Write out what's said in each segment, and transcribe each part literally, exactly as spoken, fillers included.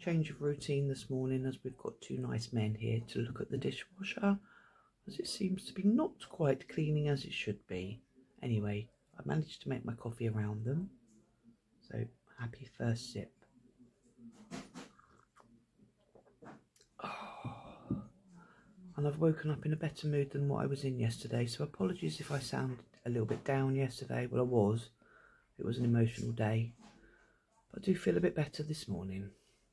change of routine this morning, as we've got two nice men here to look at the dishwasher, as it seems to be not quite cleaning as it should be. Anyway, I managed to make my coffee around them, so happy first sip. Oh. And I've woken up in a better mood than what I was in yesterday, so apologies if I sound a little bit down yesterday. Well, I was. It was an emotional day, but I do feel a bit better this morning.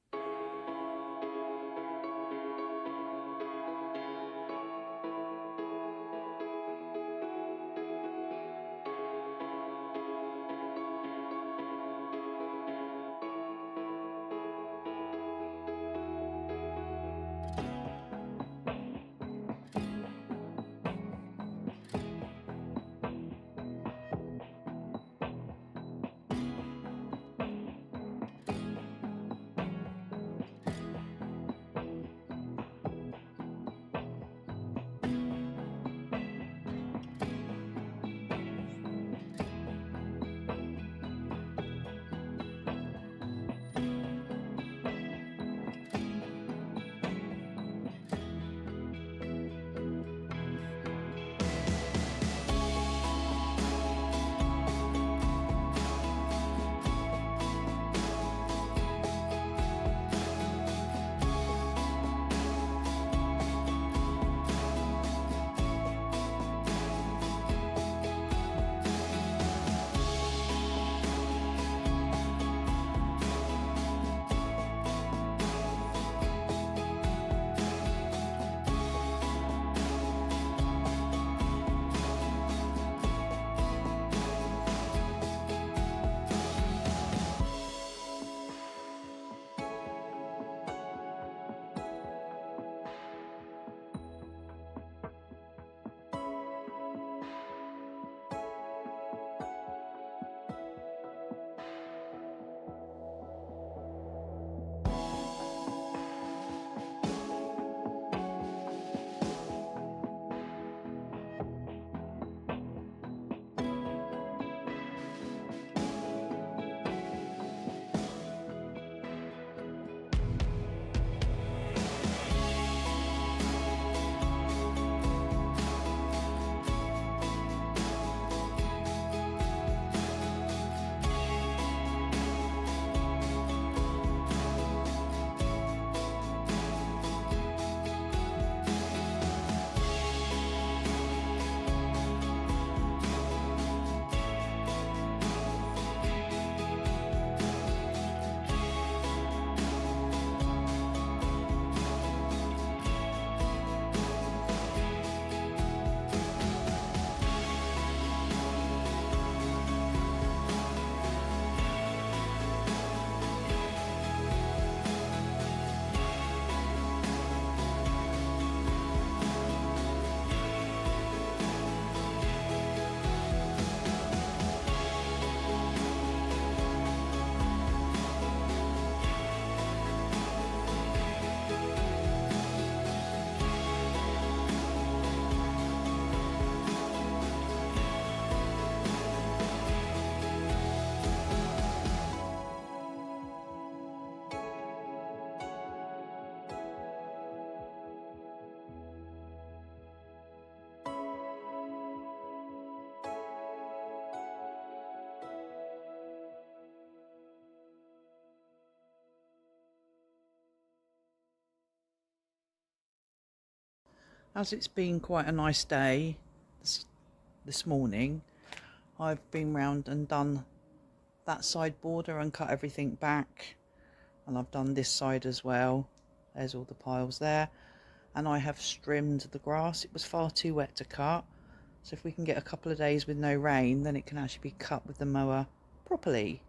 As it's been quite a nice day this, this morning, I've been round and done that side border and cut everything back, and I've done this side as well. There's all the piles there, and I have trimmed the grass. It was far too wet to cut, so if we can get a couple of days with no rain, then it can actually be cut with the mower properly.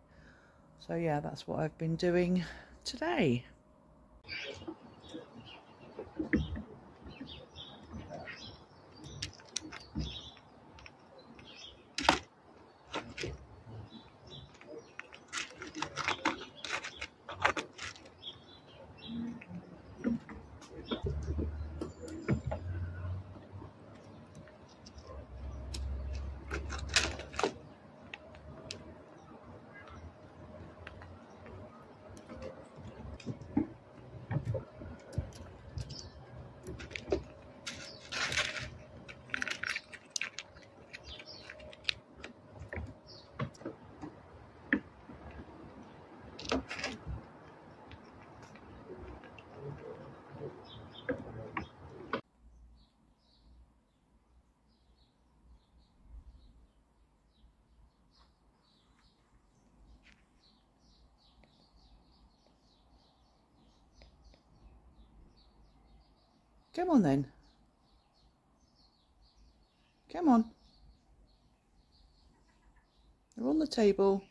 So yeah, that's what I've been doing today. Come on then. Come on. They're on the table.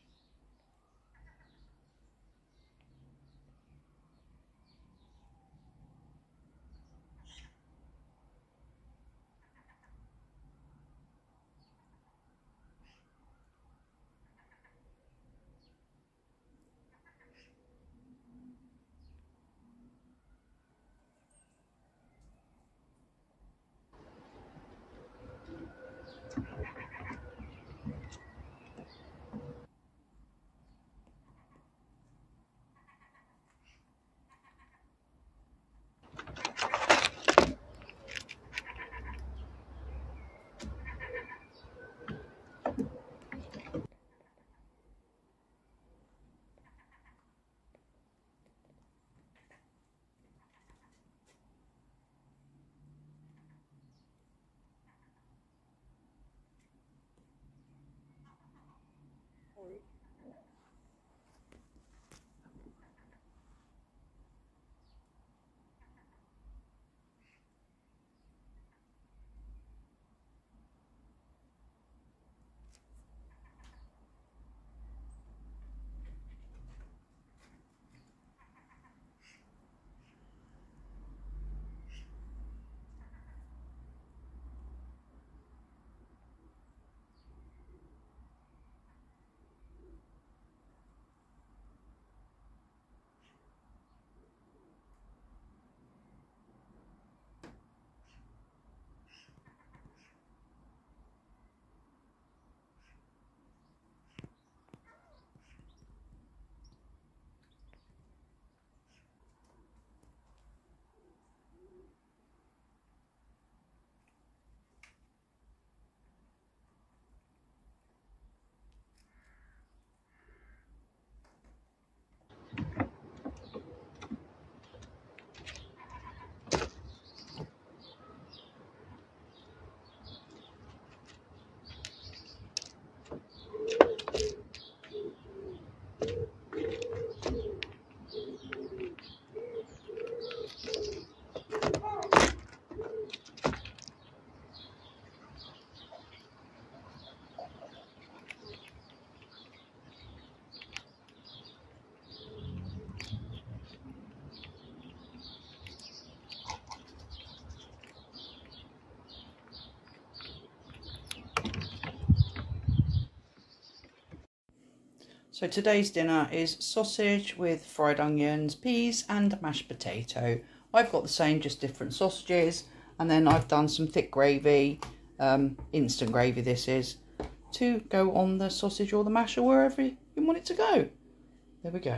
So today's dinner is sausage with fried onions, peas and mashed potato. I've got the same, just different sausages. And then I've done some thick gravy, um, instant gravy this is, to go on the sausage or the mash or wherever you want it to go. There we go.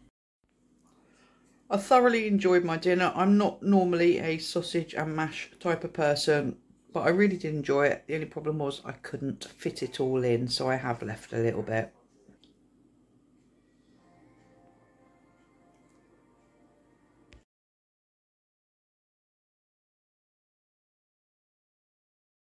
I thoroughly enjoyed my dinner. I'm not normally a sausage and mash type of person, but I really did enjoy it. The only problem was I couldn't fit it all in, so I have left a little bit.